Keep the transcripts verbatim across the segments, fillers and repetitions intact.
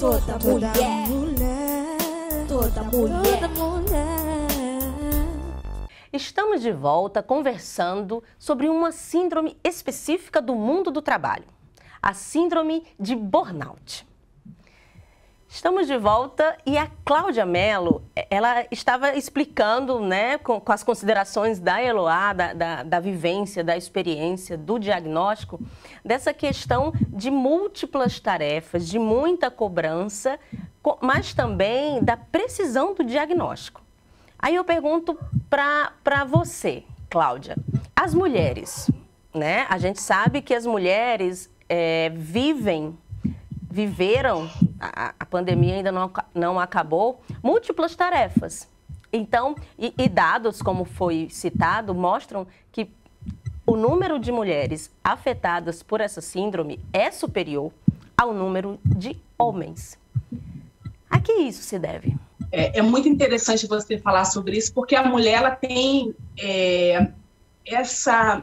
Toda mulher, mulher, toda mulher, toda mulher. Estamos de volta conversando sobre uma síndrome específica do mundo do trabalho, a síndrome de burnout. Estamos de volta e a Cláudia Mello, ela estava explicando, né, com, com as considerações da Eloá, da, da, da vivência, da experiência, do diagnóstico, dessa questão de múltiplas tarefas, de muita cobrança, mas também da precisão do diagnóstico. Aí eu pergunto para você, Cláudia, as mulheres, né? A gente sabe que as mulheres é, vivem, viveram, a, a pandemia ainda não, não acabou, múltiplas tarefas. Então, e, e dados, como foi citado, mostram que o número de mulheres afetadas por essa síndrome é superior ao número de homens. A que isso se deve? É, é muito interessante você falar sobre isso, porque a mulher ela tem é, essa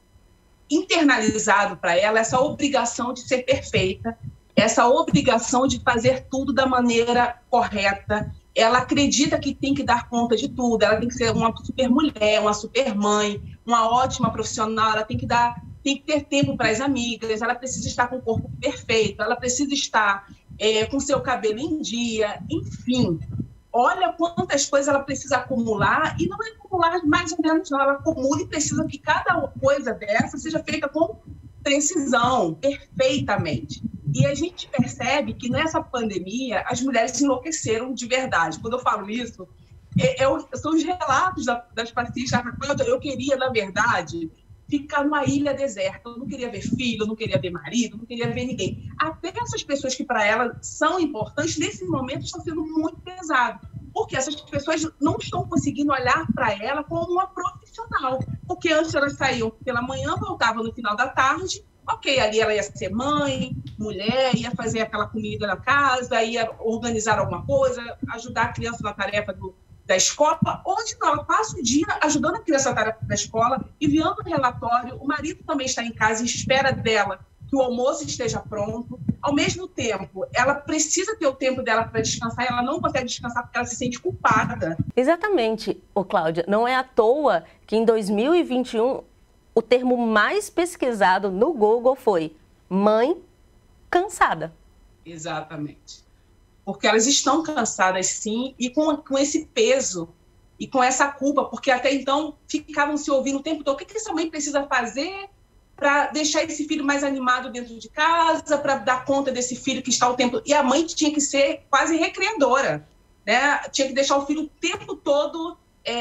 internalizado para ela essa obrigação de ser perfeita, essa obrigação de fazer tudo da maneira correta. Ela acredita que tem que dar conta de tudo, ela tem que ser uma super mulher, uma super mãe, uma ótima profissional, ela tem que dar, tem que ter tempo para as amigas, ela precisa estar com o corpo perfeito, ela precisa estar é, com seu cabelo em dia, enfim. Olha quantas coisas ela precisa acumular, e não é acumular mais ou menos, não, ela acumula e precisa que cada coisa dessa seja feita com precisão, perfeitamente. E a gente percebe que nessa pandemia as mulheres enlouqueceram de verdade. Quando eu falo isso, é, é, são os relatos da, das pacientes. Eu queria, na verdade, ficar numa ilha deserta. Eu não queria ver filho, eu não queria ver marido, eu não queria ver ninguém. Até essas pessoas que para ela são importantes, nesse momento estão sendo muito pesado. Porque essas pessoas não estão conseguindo olhar para ela como uma profissional. Porque antes elas saíam pela manhã, voltavam no final da tarde. Ok, ali ela ia ser mãe, mulher, ia fazer aquela comida na casa, ia organizar alguma coisa, ajudar a criança na tarefa do, da escola. Hoje não, ela passa o dia ajudando a criança na tarefa da escola, enviando o relatório, o marido também está em casa e espera dela que o almoço esteja pronto. Ao mesmo tempo, ela precisa ter o tempo dela para descansar, e ela não consegue descansar porque ela se sente culpada. Exatamente, ô Cláudia, não é à toa que em dois mil e vinte e um o termo mais pesquisado no Google foi mãe cansada. Exatamente. Porque elas estão cansadas, sim, e com, com esse peso e com essa culpa, porque até então ficavam se ouvindo o tempo todo. O que, que essa mãe precisa fazer para deixar esse filho mais animado dentro de casa, para dar conta desse filho que está o tempo... E a mãe tinha que ser quase recreadora, né? Tinha que deixar o filho o tempo todo...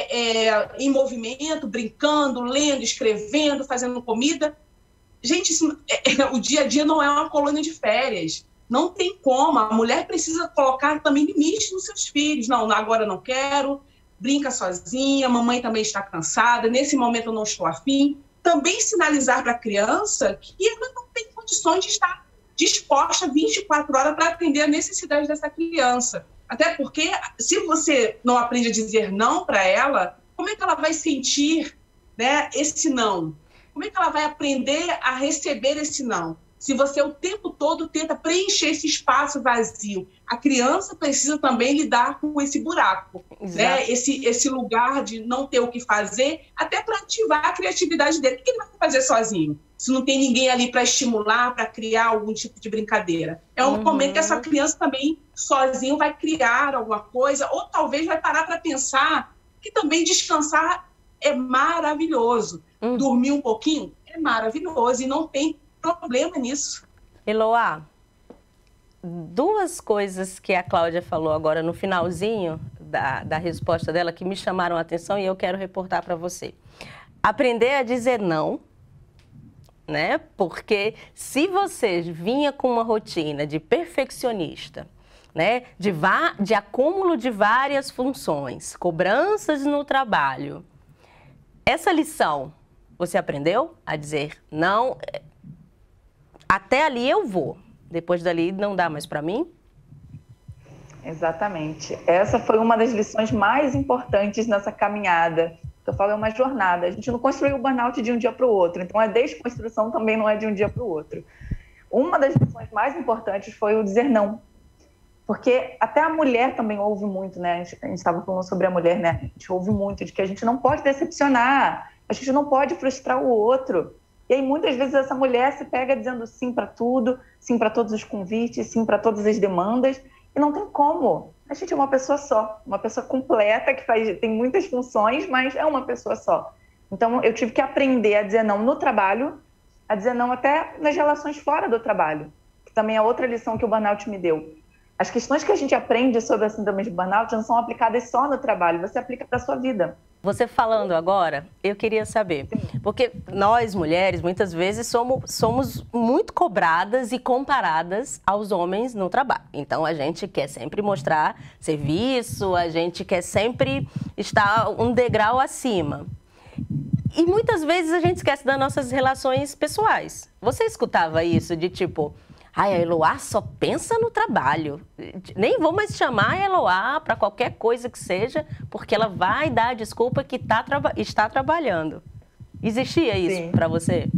É, é, em movimento, brincando, lendo, escrevendo, fazendo comida. Gente, isso, é, é, o dia a dia não é uma colônia de férias. Não tem como. A mulher precisa colocar também limites nos seus filhos. Não, agora eu não quero, brinca sozinha, a mamãe também está cansada, nesse momento eu não estou afim. Também sinalizar para a criança que ela não tem condições de estar disposta vinte e quatro horas para atender a necessidade dessa criança. Até porque, se você não aprende a dizer não para ela, como é que ela vai sentir, né, esse não? Como é que ela vai aprender a receber esse não? Se você o tempo todo tenta preencher esse espaço vazio. A criança precisa também lidar com esse buraco, né? esse, esse lugar de não ter o que fazer, até para ativar a criatividade dele. O que ele vai fazer sozinho? Se não tem ninguém ali para estimular, para criar algum tipo de brincadeira. É um uhum. momento que essa criança também, sozinho, vai criar alguma coisa, ou talvez vai parar para pensar que também descansar é maravilhoso. Uhum. Dormir um pouquinho é maravilhoso e não tem problema nisso. Eloá, duas coisas que a Cláudia falou agora no finalzinho da, da resposta dela que me chamaram a atenção e eu quero reportar para você. Aprender a dizer não, né? Porque se você vinha com uma rotina de perfeccionista, né? De, de acúmulo de várias funções, cobranças no trabalho, essa lição você aprendeu a dizer não, até ali eu vou, depois dali não dá mais para mim? Exatamente. Essa foi uma das lições mais importantes nessa caminhada. Eu falo, é uma jornada. A gente não construiu o burnout de um dia para o outro. Então, a desconstrução também não é de um dia para o outro. Uma das lições mais importantes foi o dizer não. Porque até a mulher também ouve muito, né? A gente estava falando sobre a mulher, né? A gente ouve muito de que a gente não pode decepcionar, a gente não pode frustrar o outro. E aí, muitas vezes, essa mulher se pega dizendo sim para tudo, sim para todos os convites, sim para todas as demandas, e não tem como. A gente é uma pessoa só, uma pessoa completa, que faz, tem muitas funções, mas é uma pessoa só. Então, eu tive que aprender a dizer não no trabalho, a dizer não até nas relações fora do trabalho, que também é outra lição que o burnout me deu. As questões que a gente aprende sobre a síndrome de burnout não são aplicadas só no trabalho, você aplica para a sua vida. Você falando agora, eu queria saber, porque nós mulheres muitas vezes somos, somos muito cobradas e comparadas aos homens no trabalho. Então a gente quer sempre mostrar serviço, a gente quer sempre estar um degrau acima. E muitas vezes a gente esquece das nossas relações pessoais. Você escutava isso de tipo... Ai, a Eloá só pensa no trabalho. Nem vou mais chamar a Eloá para qualquer coisa que seja, porque ela vai dar a desculpa que tá, está trabalhando. Existia isso para você?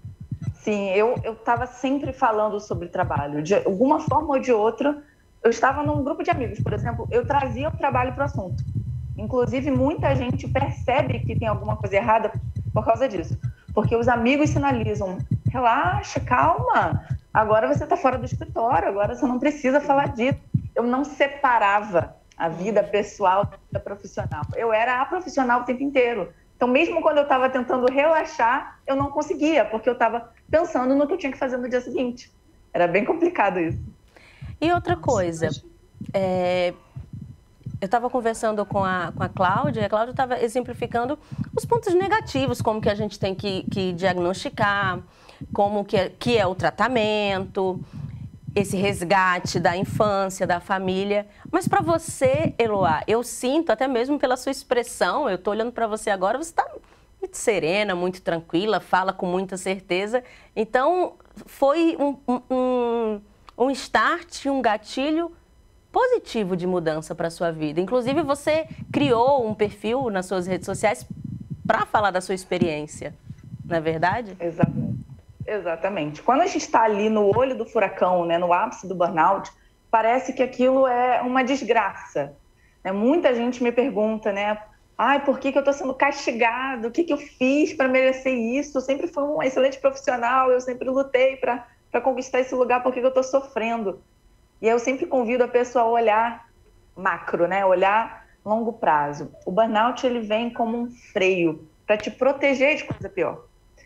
Sim, eu estava sempre falando sobre trabalho. De alguma forma ou de outra, eu estava num grupo de amigos, por exemplo, eu trazia o trabalho para o assunto. Inclusive, muita gente percebe que tem alguma coisa errada por causa disso. Porque os amigos sinalizam, relaxa, calma, agora você está fora do escritório, agora você não precisa falar disso. Eu não separava a vida pessoal da vida profissional. Eu era a profissional o tempo inteiro. Então, mesmo quando eu estava tentando relaxar, eu não conseguia, porque eu estava pensando no que eu tinha que fazer no dia seguinte. Era bem complicado isso. E outra coisa, é... eu estava conversando com a, com a Cláudia, e a Cláudia estava exemplificando os pontos negativos, como que a gente tem que, que diagnosticar, como que é, que é o tratamento, esse resgate da infância, da família. Mas para você, Eloá, eu sinto, até mesmo pela sua expressão, eu estou olhando para você agora, você está muito serena, muito tranquila, fala com muita certeza. Então, foi um, um, um start, um gatilho positivo de mudança para a sua vida. Inclusive, você criou um perfil nas suas redes sociais para falar da sua experiência, não é verdade? Exatamente. Exatamente. Quando a gente está ali no olho do furacão, né, no ápice do burnout, parece que aquilo é uma desgraça. Né? Muita gente me pergunta, né? Ai, por que, que eu estou sendo castigado? O que, que eu fiz para merecer isso? Eu sempre fui um excelente profissional, eu sempre lutei para conquistar esse lugar, por que, que eu estou sofrendo? E eu sempre convido a pessoa a olhar macro, né? Olhar longo prazo. O burnout, ele vem como um freio para te proteger de coisa pior.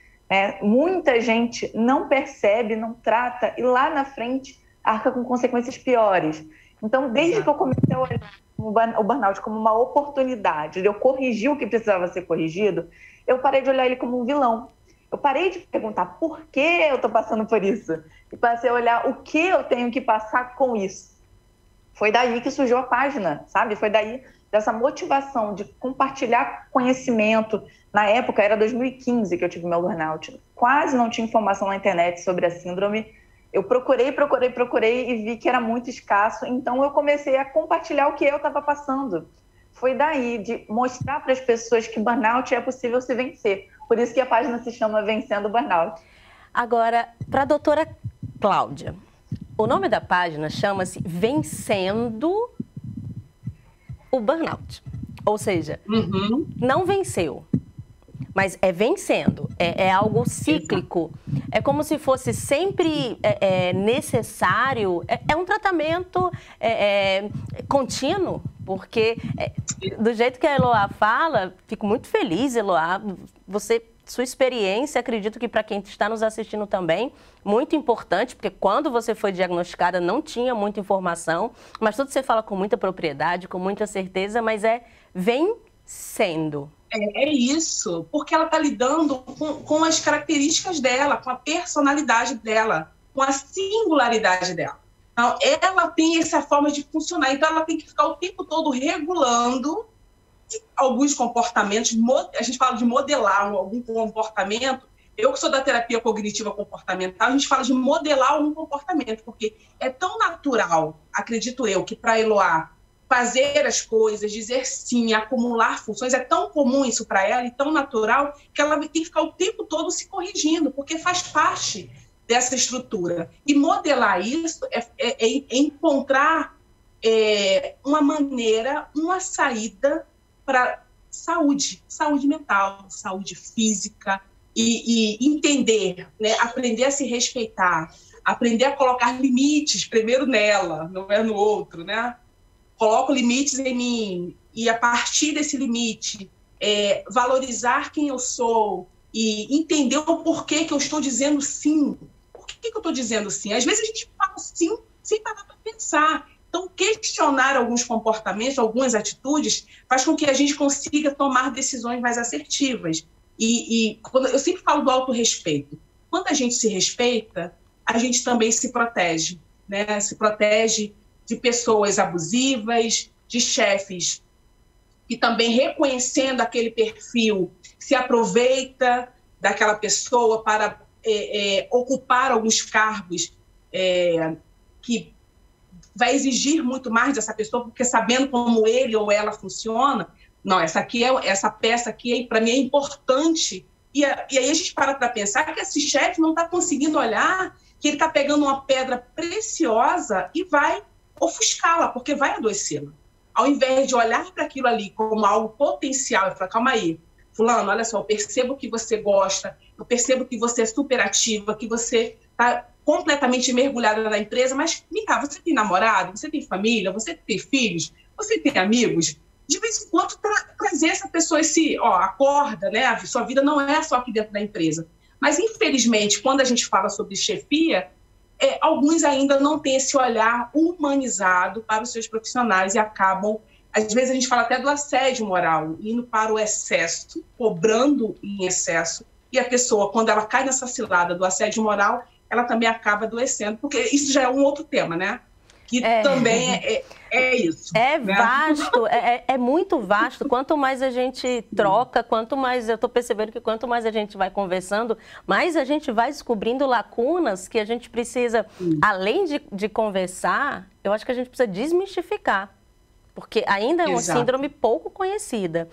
É, muita gente não percebe, não trata e lá na frente arca com consequências piores. Então, desde Exato. que eu comecei a olhar o burnout como uma oportunidade de eu corrigir o que precisava ser corrigido, eu parei de olhar ele como um vilão. Eu parei de perguntar por que eu estou passando por isso e passei a olhar o que eu tenho que passar com isso. Foi daí que surgiu a página, sabe? Foi daí dessa motivação de compartilhar conhecimento. Na época, era dois mil e quinze que eu tive meu burnout. Quase não tinha informação na internet sobre a síndrome. Eu procurei, procurei, procurei e vi que era muito escasso. Então, eu comecei a compartilhar o que eu estava passando. Foi daí de mostrar para as pessoas que burnout é possível se vencer. Por isso que a página se chama Vencendo o Burnout. Agora, para a doutora Cláudia, o nome da página chama-se Vencendo o Burnout. Ou seja, uhum. não venceu, mas é vencendo. É, é algo cíclico. É como se fosse sempre é, é, necessário. É, é um tratamento é, é, contínuo. Porque, é, do jeito que a Eloá fala, fico muito feliz, Eloá. Você, sua experiência, acredito que para quem está nos assistindo também, muito importante, porque quando você foi diagnosticada não tinha muita informação, mas tudo você fala com muita propriedade, com muita certeza, mas é vencendo. É, é isso, porque ela está lidando com, com as características dela, com a personalidade dela, com a singularidade dela. Então, ela tem essa forma de funcionar, então ela tem que ficar o tempo todo regulando alguns comportamentos. A gente fala de modelar algum comportamento. Eu que sou da terapia cognitiva comportamental, a gente fala de modelar algum comportamento, porque é tão natural, acredito eu, que para a Eloá fazer as coisas, dizer sim, acumular funções, é tão comum isso para ela e tão natural que ela tem que ficar o tempo todo se corrigindo, porque faz parte dessa estrutura. E modelar isso é, é, é encontrar é, uma maneira, uma saída para saúde, saúde mental, saúde física, e, e entender, né? Aprender a se respeitar, aprender a colocar limites primeiro nela, não é no outro, né? Coloco limites em mim e a partir desse limite é, valorizar quem eu sou e entender o porquê que eu estou dizendo sim. Por que, que eu estou dizendo sim? Às vezes a gente fala sim sem parar para pensar. Então, questionar alguns comportamentos, algumas atitudes, faz com que a gente consiga tomar decisões mais assertivas. E, e quando, eu sempre falo do autorrespeito. Quando a gente se respeita, a gente também se protege, né? Se protege de pessoas abusivas, de chefes que também, reconhecendo aquele perfil, se aproveita daquela pessoa para é, é, ocupar alguns cargos é, que vai exigir muito mais dessa pessoa, porque sabendo como ele ou ela funciona, não, essa aqui é essa peça aqui para mim é importante. E, a, e aí a gente para para pensar que esse chefe não está conseguindo olhar que ele está pegando uma pedra preciosa e vai ofuscá-la, porque vai adoecê-la. Ao invés de olhar para aquilo ali como algo potencial e falar, calma aí, fulano, olha só, eu percebo que você gosta, eu percebo que você é superativa, que você está completamente mergulhada na empresa, mas, vem cá, você tem namorado, você tem família, você tem filhos, você tem amigos? De vez em quando tra trazer essa pessoa, esse, ó, acorda, né? A sua vida não é só aqui dentro da empresa. Mas, infelizmente, quando a gente fala sobre chefia, é, alguns ainda não têm esse olhar humanizado para os seus profissionais e acabam, às vezes a gente fala até do assédio moral, indo para o excesso, cobrando em excesso, e a pessoa, quando ela cai nessa cilada do assédio moral, ela também acaba adoecendo, porque isso já é um outro tema, né? Que é. também é, é isso. É né? vasto, é, é muito vasto. Quanto mais a gente troca, quanto mais eu estou percebendo que quanto mais a gente vai conversando, mais a gente vai descobrindo lacunas que a gente precisa, Sim. além de, de conversar, eu acho que a gente precisa desmistificar. Porque ainda é uma Exato. síndrome pouco conhecida.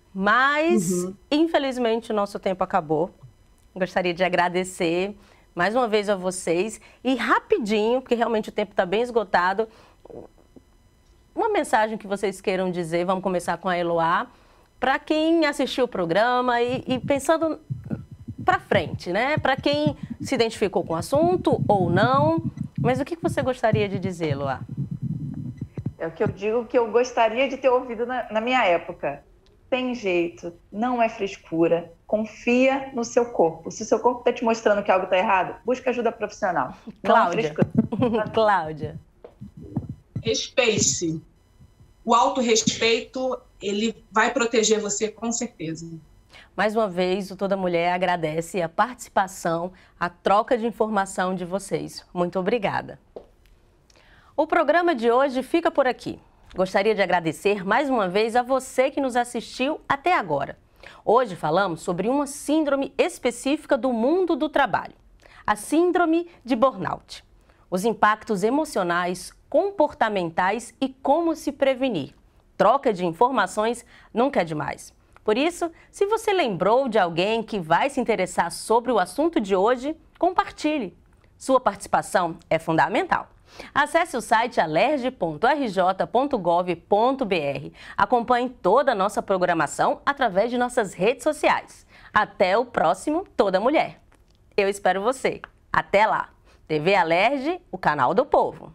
Mas, uhum. infelizmente, o nosso tempo acabou. Gostaria de agradecer mais uma vez a vocês e rapidinho, porque realmente o tempo está bem esgotado, uma mensagem que vocês queiram dizer, vamos começar com a Eloá, para quem assistiu o programa e, e pensando para frente, né? Para quem se identificou com o assunto ou não, mas o que você gostaria de dizer, Eloá? É o que eu digo que eu gostaria de ter ouvido na, na minha época. Tem jeito, não é frescura, confia no seu corpo. Se o seu corpo está te mostrando que algo está errado, busca ajuda profissional. Cláudia. Cláudia. Respeite-se. O autorrespeito, ele vai proteger você com certeza. Mais uma vez, o Toda Mulher agradece a participação, a troca de informação de vocês. Muito obrigada. O programa de hoje fica por aqui. Gostaria de agradecer mais uma vez a você que nos assistiu até agora. Hoje falamos sobre uma síndrome específica do mundo do trabalho, a síndrome de burnout. Os impactos emocionais, comportamentais e como se prevenir. Troca de informações nunca é demais. Por isso, se você lembrou de alguém que vai se interessar sobre o assunto de hoje, compartilhe. Sua participação é fundamental. Acesse o site alerj ponto r j ponto gov ponto b r. Acompanhe toda a nossa programação através de nossas redes sociais. Até o próximo Toda Mulher. Eu espero você. Até lá. T V Alerj, o canal do povo.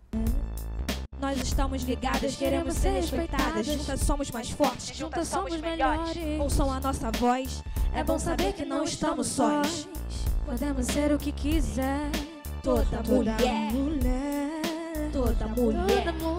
Nós estamos ligadas, queremos ser respeitadas. Juntas somos mais fortes, juntas somos melhores. Ouçam a nossa voz, é bom saber que não estamos sós. Podemos ser o que quiser. Toda mulher, toda mulher, toda mulher.